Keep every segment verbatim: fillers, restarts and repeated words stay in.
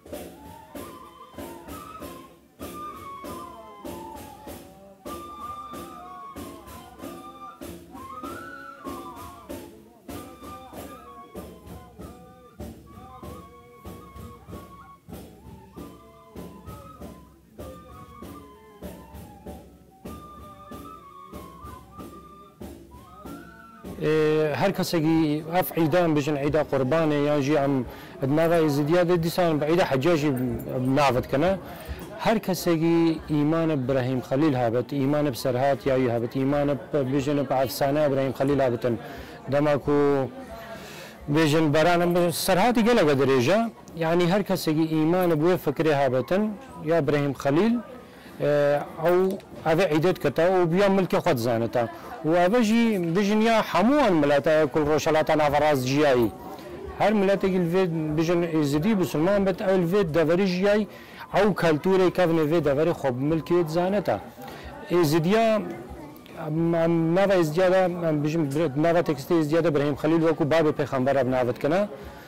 هر کسی اف عیدان بجن عیدا قربانه یا جی ام دماغ زیادی دیسان بعیدا حجاجی نعوت کنه هر کسی ایمان ابراهیم خلیل هابت ایمان بسرهات یا هابت ایمان بجن بعفسانه ابراهیم خلیل هابتن دماغو بجن بران سرهاتی گله قدرجه يعني هر کسی ایمان بو فکره هابتن یا ابراهیم خلیل او هذا عیدت کتا و بیا ملک خود زانتا و اوجی بجن یا حموان ملاتا كل روشلاتا نافراز جیایی هر ملاتا الفيد بجن ازدی بسلمان بت او الفيد دافری جیایی او کلتوری کفن الفيد دافری خوب ملکیت زانتا ازدیا ناوا ازدیادا بجن ناوا تکستی ازدیادا ابراهیم خلیل وکو باب پیغمبر اب ناوت کنا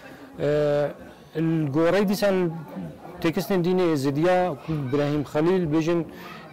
الگوری دیسان تکستن دینه ازدیا ابراهیم خلیل بجن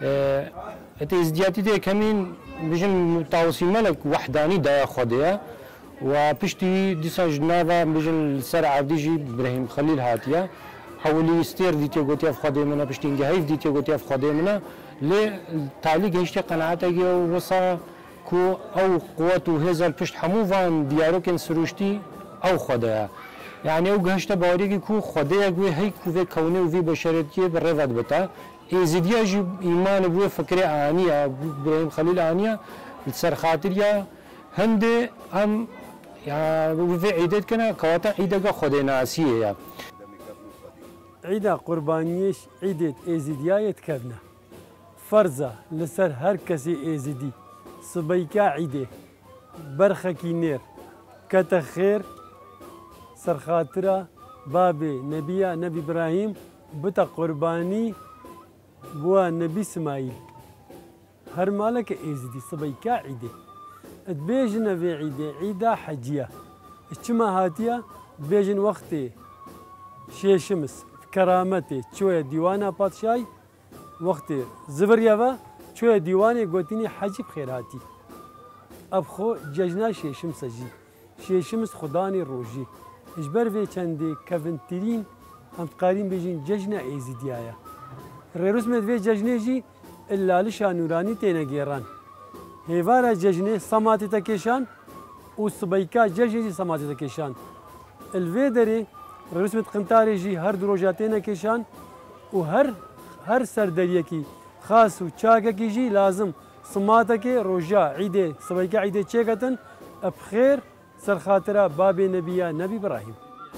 ات ازدیاتی ده کمین بجن توصیمه لك وحدانی دایا خودیا و پشتی دیسان جنابا بجن سر عبدیجی ابراهیم خلیل هاتیا حولی استیر دیتی گوتیا خودی منا پشتی انگهیف دیتی گوتیا خودی منا لی تعلیق هشتی قناعتا گیا و وصا کو او قوت و هزار پشت حمو وان دیارو کن سروشتی او خودیا يعني او گهشت باوری کو خدای گوی هی کو کونه و بشریتی بر رفت بتا ازدیا جی ایمان بو فکر آنیا ابراهیم خلیل آنیا سر خاطر یا هند ام یا و عیدت کنا کواتا عیدگا خدای ناسیه یا عیدا قربانیش عیدت ازدیایت کبنا فرضا لسر هر کسی ازدی صبیکا عیده برخکی نیر کت خیر سرخاطرة بابي نبيا نبي إبراهيم بتا قرباني بوا نبي إسماعيل هر مالك إزدي صبيكا عيدة تبيجنا في عيدة عيدة حجية اشتما هاتيا بيجن وقتي شي شمس كرامتي شوية ديوانا باتشاي وقتي زبريابا شوية ديواني قوتيني حجي بخير هاتي أبخو ججنا شي شمس جي شي شمس خداني روجي اجبر في چندی کفنترین هم قارین بيجين ججنا ایزیدیایا رسمت في ججنه جی الا لشا نورانی تینا گیران هیوارا ججنه سماتی تکیشان و صبیکا ججنه جی سماتی تکیشان الوی داری رسمت قنطاری جی هر دروجاتینا کیشان و هر هر سردریه کی خاص و چاکه کی جی لازم سماتا کی روجا عیده صبیکا عیده چیکتن بخیر سر خاطره باب نبيا نبي إبراهيم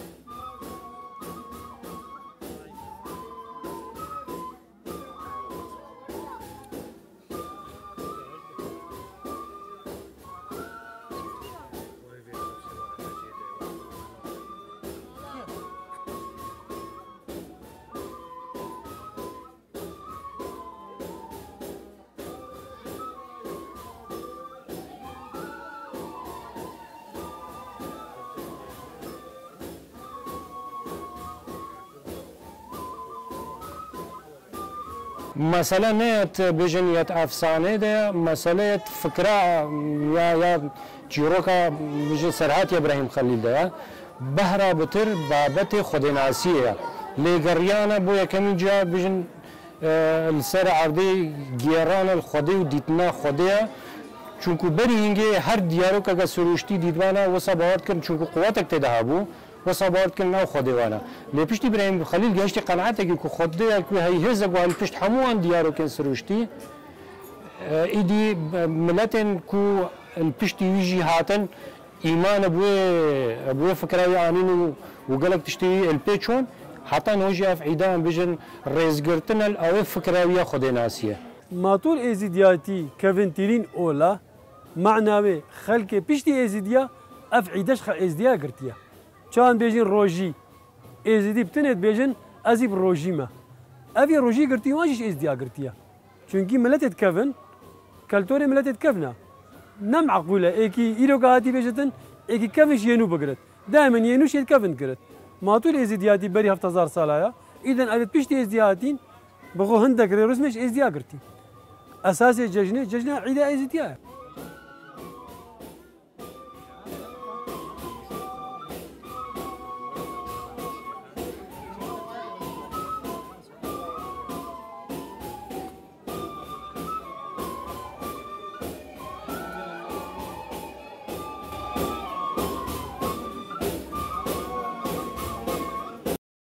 مسألة نيت بجن يت أفسانة ده مسألة فكرة يا يا جيروكا بجن سرعات إبراهيم خليل ده بهرا بتر بابت خدناسية لجريانا بويا كمين جا بجن السرع عردي جيران الخدي وديتنا خديا چونكو بري هنگي هر دياروكا کا سروشتي ديدوانا وصباوت كن چونكو قواتك تدهابو وصبرت كنا خدي وانا لبشتي إبراهيم خليل جاشت قناعتك كو خدي كو هي هزق وان بشت حموان ديارو كن سروشتي ايدي ملتن كو البشتي يجي هاتن ايمان ابوي ابوي فكره يعني وقالك تشتي البيتشون حتى نوجي في عيدان بجن ريزقرتنا او فكره يا خدي ناسيه ما طول ازيدياتي كفنتيرين اولا معناوي خلك بشتي ازيديا اف عيدش خ ازيديا قرتيا چان بیجن روژی ازدی بتنید بیجن ازیب روژی ما اوی روژی گرتی واجش ازدیا گرتیه چونکی ملتت کفن کلتوری ملتت کفنا نم عقوله ایکی ایرو کهاتی بیجتن ایکی کفش ینو بگرد دائما ینوش ید کفن کرد ما طول ازدیاتی بری هفت هزار ساله إذا أبد بيشتي إزدياتين بغو هندك رسمش إزديا قرتين أساسي ججنة ججنة عيد إزديا